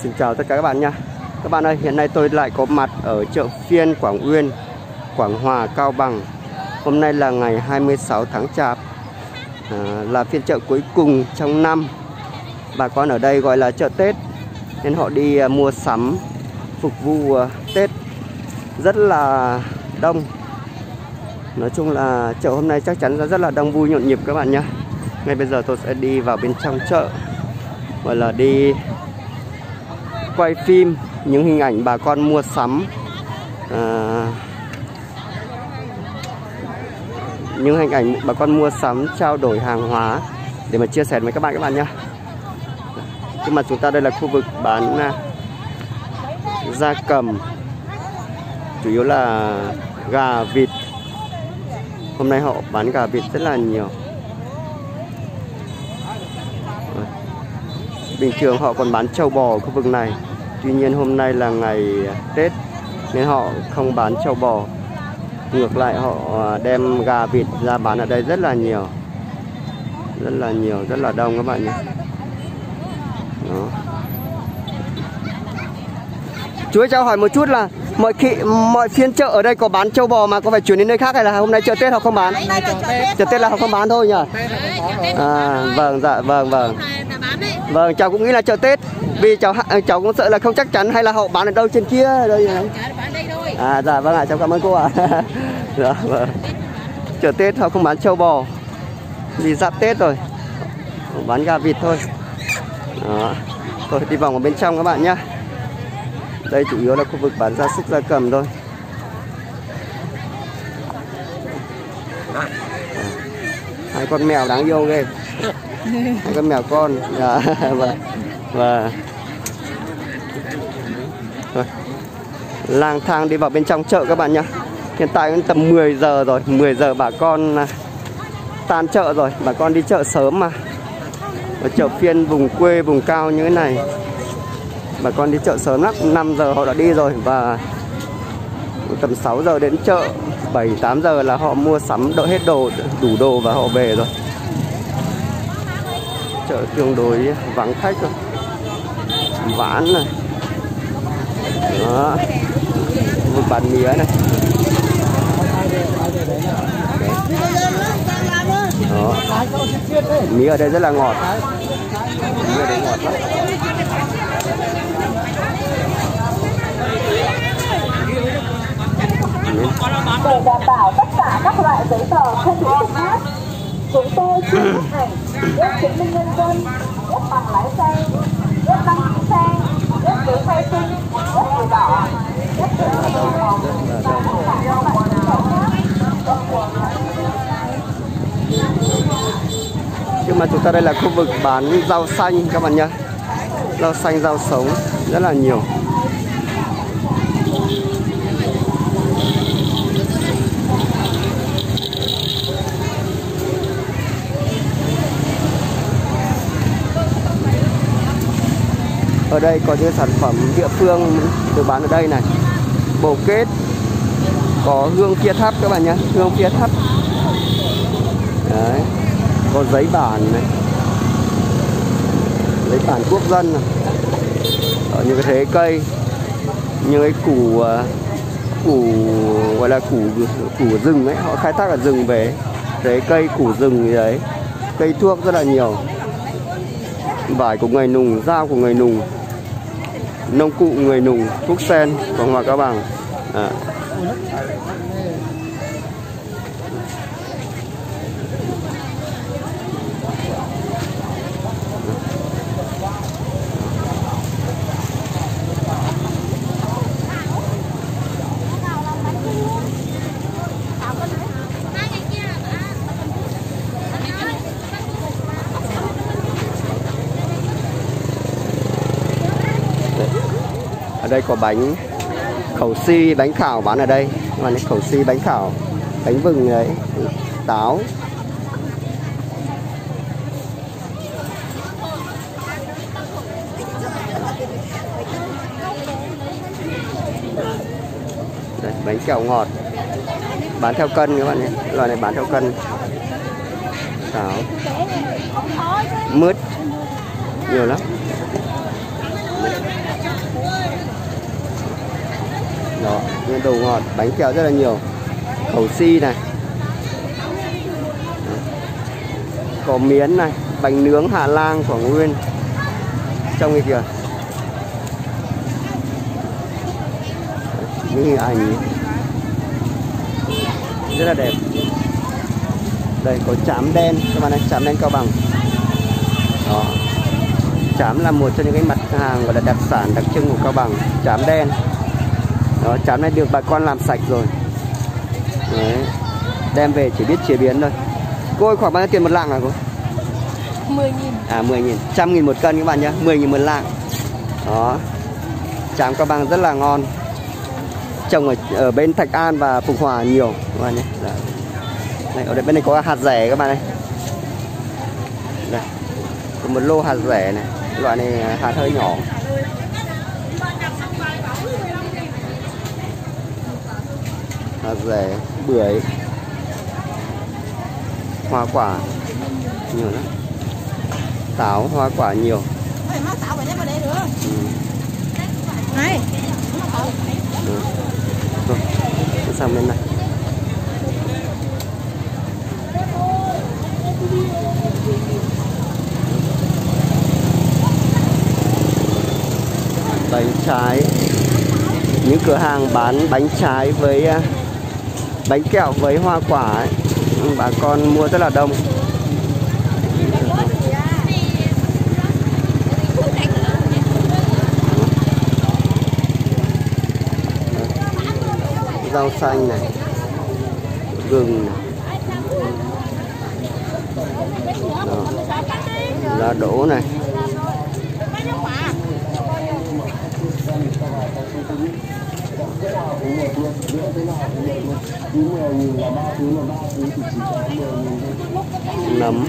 Xin chào tất cả các bạn nha. Các bạn ơi, hiện nay tôi lại có mặt ở chợ phiên Quảng Uyên, Quảng Hòa, Cao Bằng. Hôm nay là ngày 26 tháng Chạp, là phiên chợ cuối cùng trong năm. Bà con ở đây gọi là chợ Tết, nên họ đi mua sắm phục vụ Tết rất là đông. Nói chung là chợ hôm nay chắc chắn rất là đông vui nhộn nhịp các bạn nhé. Ngay bây giờ tôi sẽ đi vào bên trong chợ, gọi là đi quay phim những hình ảnh bà con mua sắm, những hình ảnh bà con mua sắm trao đổi hàng hóa để mà chia sẻ với các bạn nhé. Trước mặt chúng ta đây là khu vực bán gia cầm, chủ yếu là gà vịt. Hôm nay họ bán gà vịt rất là nhiều. Bình thường họ còn bán trâu bò ở khu vực này. Tuy nhiên hôm nay là ngày Tết nên họ không bán trâu bò. Ngược lại họ đem gà vịt ra bán ở đây rất là nhiều. Rất là đông các bạn nhé. Đó. Chú ơi, cho hỏi một chút là mọi phiên chợ ở đây có bán trâu bò mà có phải chuyển đến nơi khác hay là hôm nay chợ Tết họ không bán? Chợ Tết là họ không bán thôi nhỉ? Vâng, dạ, vâng. Vâng, cháu cũng nghĩ là chợ Tết. Vì cháu cũng sợ là không chắc chắn hay là họ bán ở đâu trên kia đây này. Dạ vâng ạ, cháu cảm ơn cô ạ. Dạ, vâng. Chợ Tết họ không bán trâu bò vì giáp Tết rồi, họ bán gà vịt thôi. Đó. Thôi đi vòng ở bên trong các bạn nhé. Đây chủ yếu là khu vực bán gia súc gia cầm thôi. Hai con mèo đáng yêu ghê. Hai con mèo con. Và lang thang đi vào bên trong chợ các bạn nhé. Hiện tại cũng tầm 10 giờ rồi. 10 giờ bà con tan chợ rồi. Bà con đi chợ sớm mà. Ở chợ phiên vùng quê, vùng cao như thế này, bà con đi chợ sớm lắm. 5 giờ họ đã đi rồi. Và tầm 6 giờ đến chợ 7-8 giờ là họ mua sắm đợi hết đồ, đủ đồ và họ về rồi. Chợ tương đối vắng khách rồi, ván này. Đó, vực bán mía này. Đó. Mía ở đây rất là ngọt. Mía ở đây ngọt lắm. Để đảm bảo tất cả các loại giấy tờ không bị thất thoát, chúng tôi chưa phát hành giấy chứng minh nhân dân, giấy bằng lái xe, giấy đăng ký xe, giấy giấy khai sinh, giấy sổ đỏ, giấy chứng minh nhân dân và tất cả các loại giấy tờ khác. Nhưng mà chúng ta đây là khu vực bán rau xanh các bạn nhé. Rau xanh, rau sống rất là nhiều. Ở đây có những sản phẩm địa phương được bán ở đây này. Bồ kết, có hương kia thắp các bạn nhé, hương kia thắp. Đấy, có giấy bản này, giấy bản quốc dân này. Ở những cái thế cây, những cái củ gọi là củ rừng ấy, họ khai thác ở rừng về, thế cây củ rừng gì đấy, cây thuốc rất là nhiều. Vải của người Nùng, dao của người Nùng, nông cụ người Nùng, thuốc sen, Quảng Hòa, Cao Bằng. Ở đây có bánh khẩu si, bánh khảo bán ở đây. Mà khẩu si, bánh khảo, bánh vừng đấy, táo. Đây, bánh kẹo ngọt bán theo cân các bạn nhé. Loại này bán theo cân. Táo, mứt nhiều lắm. Đó, những đồ ngọt, bánh kẹo rất là nhiều. Khẩu si này. Có miến này, bánh nướng Hà Lan, Quảng Nguyên. Trong cái kìa. Những hình ảnh rất là đẹp. Đây có trám đen các bạn ơi, trám đen Cao Bằng. Đó. Trám là một trong những cái mặt hàng gọi là đặc sản đặc trưng của Cao Bằng, trám đen. Đó, trám này được bà con làm sạch rồi. Đấy. Đem về chỉ biết chế biến thôi. Cô ơi, khoảng bao nhiêu tiền một lạng hả cô? 10.000. À 10.000, 100.000 một cân các bạn nhé, 10.000 một lạng. Đó. Trám Cao Bằng rất là ngon. Trồng ở bên Thạch An và Phục Hòa nhiều các bạn nhé. Đây, ở đây bên này có hạt rẻ các bạn này. Đây. Có một lô hạt rẻ này, loại này hạt hơi nhỏ. Hạt rẻ, bưởi, hoa quả nhiều lắm, táo, hoa quả nhiều. Này. Rồi, sang bên này. Bánh trái, những cửa hàng bán bánh trái với bánh kẹo với hoa quả ấy, bà con mua rất là đông. Rau xanh này, gừng này. Đó. Lá đỗ này. Nấm,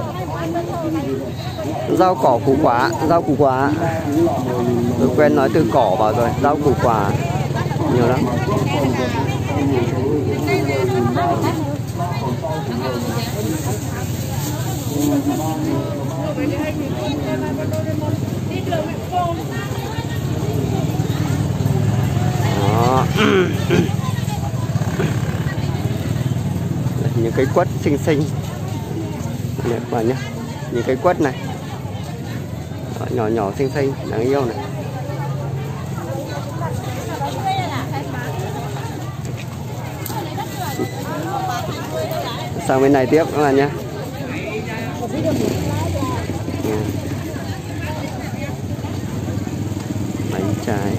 rau cỏ củ quả, rau củ quả. Tôi quen nói từ cỏ vào rồi, rau củ quả nhiều lắm. Đó. Những cây quất xinh xinh này các bạn nhé, những cây quất này. Đó, nhỏ nhỏ xinh xinh đáng yêu này. Sang bên này tiếp các bạn nhé. Bánh trái.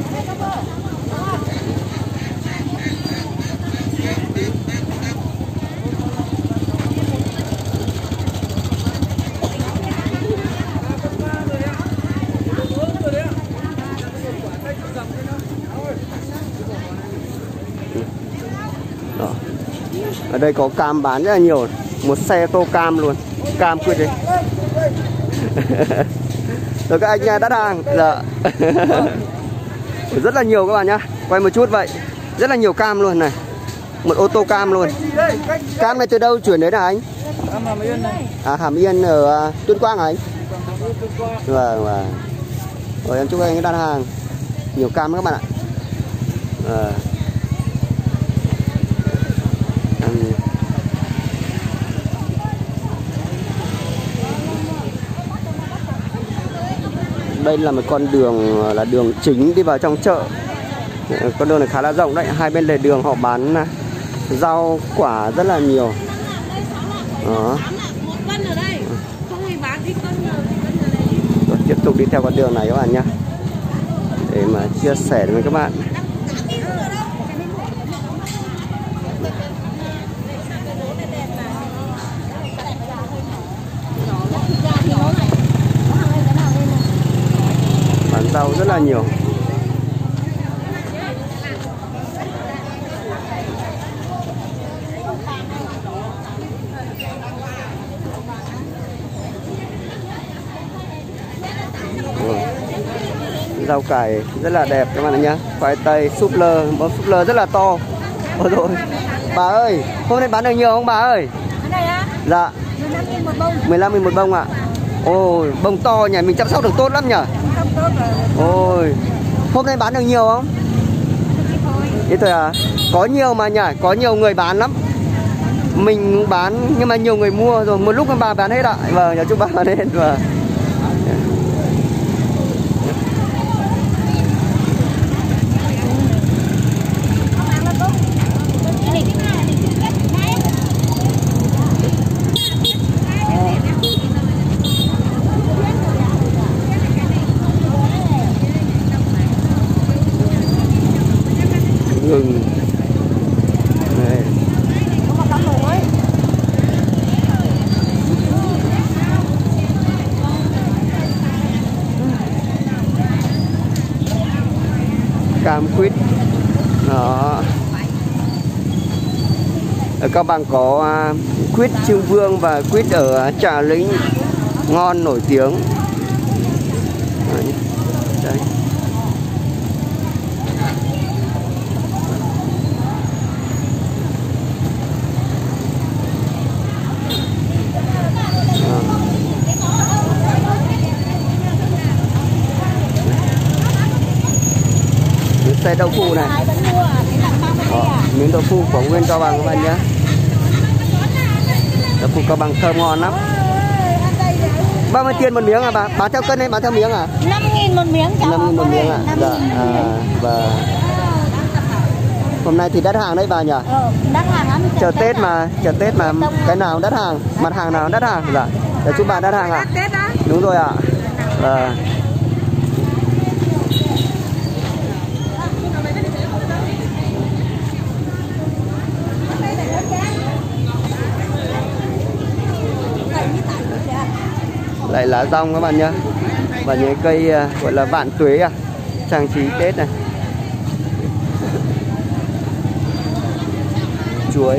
Đó. Ở đây có cam bán rất là nhiều, một xe tô cam luôn, cam quyết đi. Rồi các anh nhà đắt hàng, dạ. Rất là nhiều các bạn nhá, quay một chút vậy, rất là nhiều cam luôn này, một ô tô cam luôn. Cam này từ đâu chuyển đến hả anh? Hàm Yên này. À Hàm Yên ở Tuyên Quang hả anh? Vâng vâng. Rồi em chúc anh đặt hàng nhiều cam các bạn ạ. Đây là một con đường là đường chính đi vào trong chợ. Con đường này khá là rộng đấy, hai bên lề đường họ bán rau quả rất là nhiều. Đó. Rồi, tiếp tục đi theo con đường này các bạn nhé, để mà chia sẻ với các bạn. Bán rau rất là nhiều. Rau cải rất là đẹp các bạn nhé. Khoai tây, súp lơ, bó súp lơ rất là to. Ôi rồi, bà ơi, hôm nay bán được nhiều không bà ơi? Dạ. 15.000 một bông. 15.000 một bông ạ. Ôi, bông to nhỉ, mình chăm sóc được tốt lắm nhỉ. Ôi, hôm nay bán được nhiều không? Thế thôi à? Có nhiều mà nhỉ, có nhiều người bán lắm. Mình bán nhưng mà nhiều người mua rồi, một lúc bà bán hết ạ. Vâng, nhà chúc bà bán hết. Vâng. Gừng đây. Cam quýt đó. Ở Cao Bằng có quýt Trưng Vương và quýt ở Trà Lĩnh ngon nổi tiếng. Đây. Xay đậu phụ này. Miếng đậu phụ của Nguyên Cao Bằng các bạn nhé. Đậu phụ Cao Bằng thơm ngon lắm. Bao nhiêu tiền một miếng à bà? Bán theo cân hay bán theo miếng à? 5.000 một miếng cháu. 5.000 một miếng à? Dạ. Và hôm nay thì đắt hàng đấy bà nhỉ? Đắt hàng lắm. Chờ Tết mà cái nào đắt hàng, mặt hàng nào đắt hàng? Dạ. Để chúc bà đắt hàng à? Tết đó. Đúng rồi ạ. Lại lá rong các bạn nhé. Và những cây gọi là vạn tuế à, trang trí Tết này. Chuối.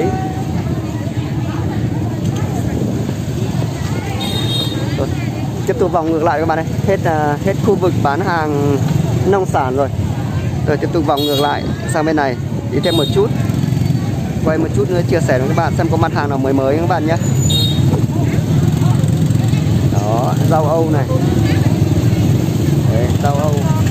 Rồi, tiếp tục vòng ngược lại các bạn ơi. Hết khu vực bán hàng nông sản rồi. Rồi tiếp tục vòng ngược lại sang bên này, đi thêm một chút, quay một chút nữa chia sẻ với các bạn xem có mặt hàng nào mới mới các bạn nhé. Đó, rau Âu này. Đấy, rau Âu.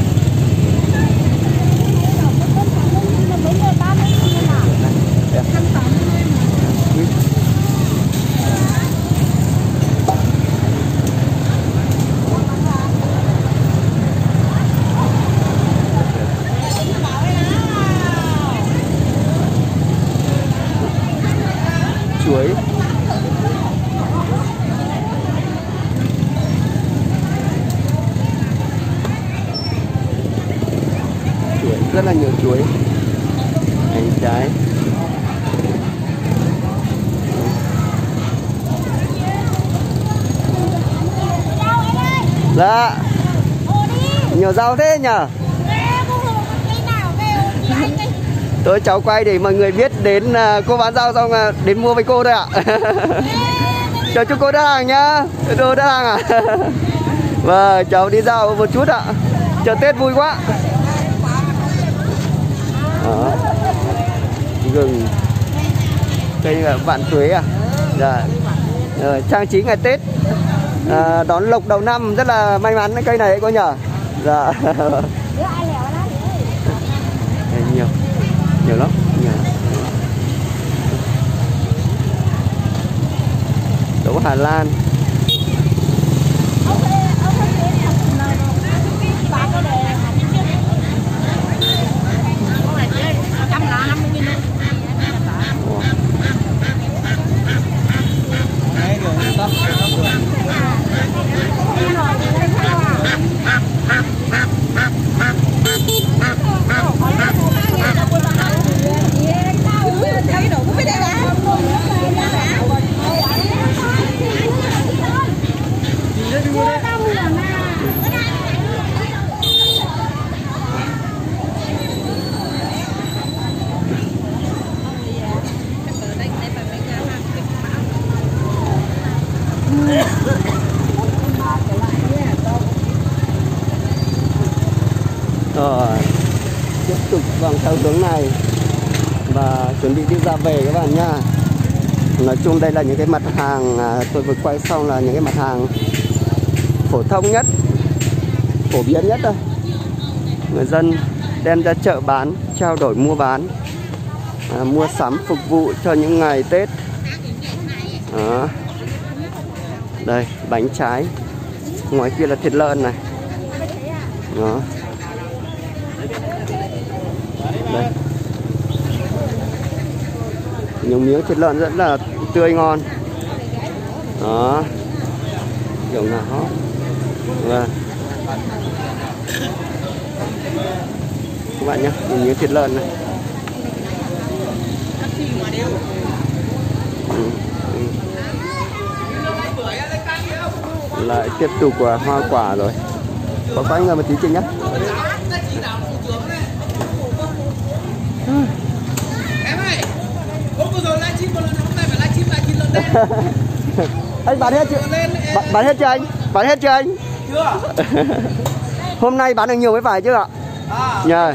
Chuối. Rất là nhiều chuối, hành trái. Dạ. Nhiều rau thế nhở? Tôi cháu quay để mọi người biết đến cô bán rau xong đến mua với cô thôi ạ. Chào chúc cô đắt hàng nhá. Đồ đắt hàng à? Vâng, cháu đi dạo một chút ạ. Chợ Tết vui quá. Đó. Gừng, cây vạn tuế à. Dạ. Trang trí ngày Tết, đón lộc đầu năm rất là may mắn cái cây này cô nhở. Dạ. Nhiều lắm, nhiều. Đỗ Hà Lan. Rồi, tiếp tục vòng theo hướng này và chuẩn bị đi ra về các bạn nha. Nói chung đây là những cái mặt hàng tôi vừa quay xong là những cái mặt hàng phổ thông nhất, phổ biến nhất thôi. Người dân đem ra chợ bán, trao đổi mua bán, mua sắm phục vụ cho những ngày Tết. Đó. Đây, bánh trái. Ngoài kia là thịt lợn này. Đó. Đây. Những miếng thịt lợn rất là tươi ngon. Đó. Kiểu nào đó. Vâng. Các bạn nhé, những miếng thịt lợn này. Lại tiếp tục hoa quả rồi. Có anh ngồi một tí Trinh nhé. Anh bán hết chưa? Bán hết chưa anh? Bán hết chưa anh? Chưa. Hôm nay bán được nhiều mới phải chứ ạ? Nhờ.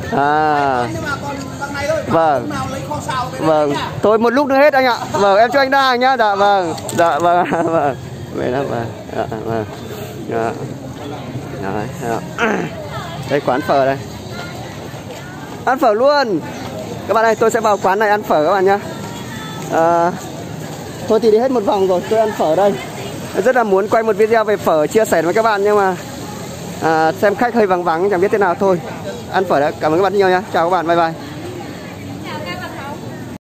Vâng. Vâng. Thôi một lúc nữa hết anh ạ. Vâng, em cho anh đa hàng nhá. Dạ vâng. Dạ vâng. Vâng. Vậy đó vâng. Dạ vâng. Dạ. Dạ. Đây quán phở đây. Ăn phở luôn. Các bạn ơi, tôi sẽ vào quán này ăn phở các bạn nhá. Thôi thì đi hết một vòng rồi, tôi ăn phở đây. Rất là muốn quay một video về phở chia sẻ với các bạn nhưng mà xem khách hơi vắng vắng chẳng biết thế nào thôi. Ăn phở đã. Cảm ơn các bạn nhiều nhá. Chào các bạn, bye bye.